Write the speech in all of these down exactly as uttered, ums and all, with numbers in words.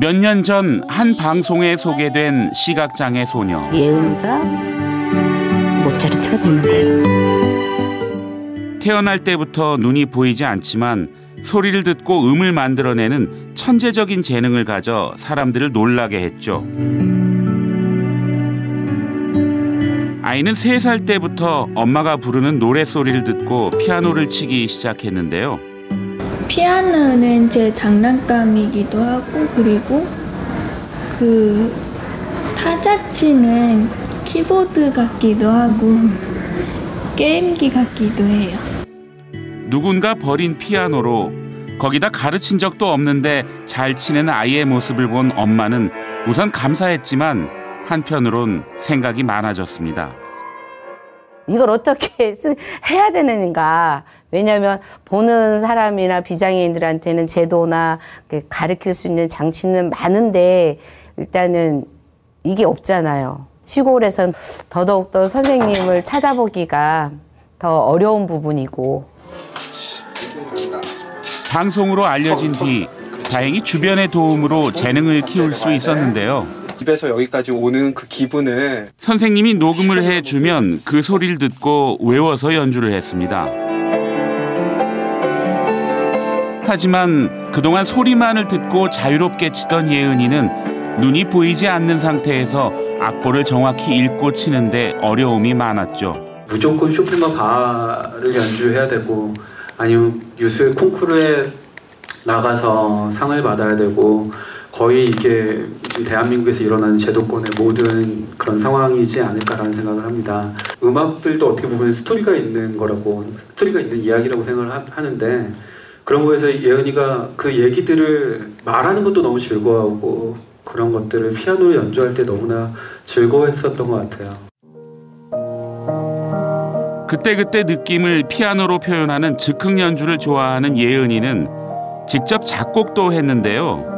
몇 년 전 한 방송에 소개된 시각장애 소녀. 예은이가 모차르트가 되는 거예요. 태어날 때부터 눈이 보이지 않지만 소리를 듣고 음을 만들어내는 천재적인 재능을 가져 사람들을 놀라게 했죠. 아이는 세 살 때부터 엄마가 부르는 노랫소리를 듣고 피아노를 치기 시작했는데요. 피아노는 제 장난감이기도 하고, 그리고 그 타자치는 키보드 같기도 하고 게임기 같기도 해요. 누군가 버린 피아노로 거기다 가르친 적도 없는데 잘 치는 아이의 모습을 본 엄마는 우선 감사했지만 한편으론 생각이 많아졌습니다. 이걸 어떻게 쓰, 해야 되는가. 왜냐하면 보는 사람이나 비장애인들한테는 제도나 가르칠 수 있는 장치는 많은데 일단은 이게 없잖아요. 시골에선 더더욱더 선생님을 찾아보기가 더 어려운 부분이고. 방송으로 알려진 뒤 다행히 주변의 도움으로 재능을 키울 수 있었는데요. 집에서 여기까지 오는 그 기분을 선생님이 녹음을 해주면 그 소리를 듣고 외워서 연주를 했습니다. 하지만 그동안 소리만을 듣고 자유롭게 치던 예은이는 눈이 보이지 않는 상태에서 악보를 정확히 읽고 치는데 어려움이 많았죠. 무조건 쇼팽과 바를 연주해야 되고 아니면 유스 콩쿠르에 나가서 상을 받아야 되고 거의 이게 대한민국에서 일어나는 제도권의 모든 그런 상황이지 않을까라는 생각을 합니다. 음악들도 어떻게 보면 스토리가 있는 거라고, 스토리가 있는 이야기라고 생각을 하, 하는데 그런 거에서 예은이가 그 얘기들을 말하는 것도 너무 즐거워하고 그런 것들을 피아노로 연주할 때 너무나 즐거워했었던 것 같아요. 그때그때 느낌을 피아노로 표현하는 즉흥 연주를 좋아하는 예은이는 직접 작곡도 했는데요.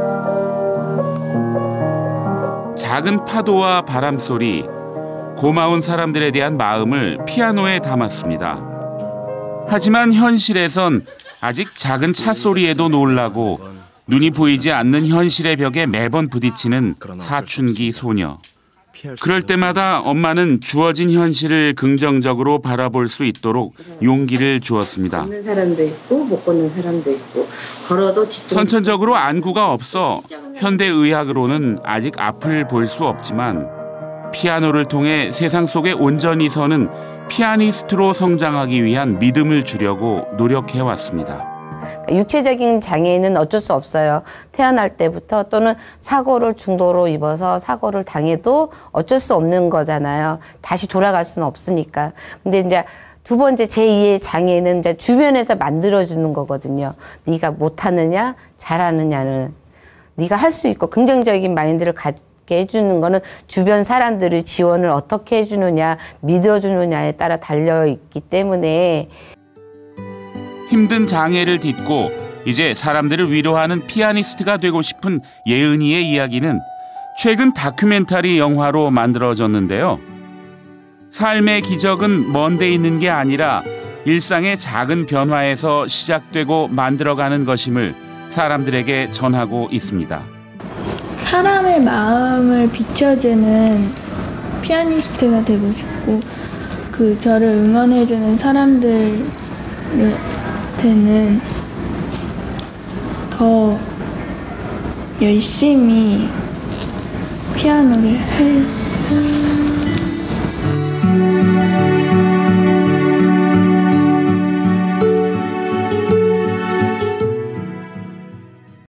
작은 파도와 바람소리, 고마운 사람들에 대한 마음을 피아노에 담았습니다. 하지만 현실에선 아직 작은 차 소리에도 놀라고 눈이 보이지 않는 현실의 벽에 매번 부딪히는 사춘기 소녀. 그럴 때마다 엄마는 주어진 현실을 긍정적으로 바라볼 수 있도록 용기를 주었습니다. 걷는 사람도 있고 못 걷는 사람도 있고 걸어도 선천적으로 안구가 없어 현대의학으로는 아직 앞을 볼 수 없지만 피아노를 통해 세상 속에 온전히 서는 피아니스트로 성장하기 위한 믿음을 주려고 노력해왔습니다. 육체적인 장애는 어쩔 수 없어요. 태어날 때부터 또는 사고를 중도로 입어서 사고를 당해도 어쩔 수 없는 거잖아요. 다시 돌아갈 수는 없으니까. 근데 이제 두 번째 제이의 장애는 이제 주변에서 만들어주는 거거든요. 네가 못하느냐, 잘하느냐는. 네가 할 수 있고 긍정적인 마인드를 갖게 해주는 거는 주변 사람들의 지원을 어떻게 해주느냐, 믿어주느냐에 따라 달려있기 때문에 힘든 장애를 딛고 이제 사람들을 위로하는 피아니스트가 되고 싶은 예은이의 이야기는 최근 다큐멘터리 영화로 만들어졌는데요. 삶의 기적은 먼데 있는 게 아니라 일상의 작은 변화에서 시작되고 만들어가는 것임을 사람들에게 전하고 있습니다. 사람의 마음을 비춰주는 피아니스트가 되고 싶고, 그 저를 응원해주는 사람들 때는 더 열심히 피아노를 할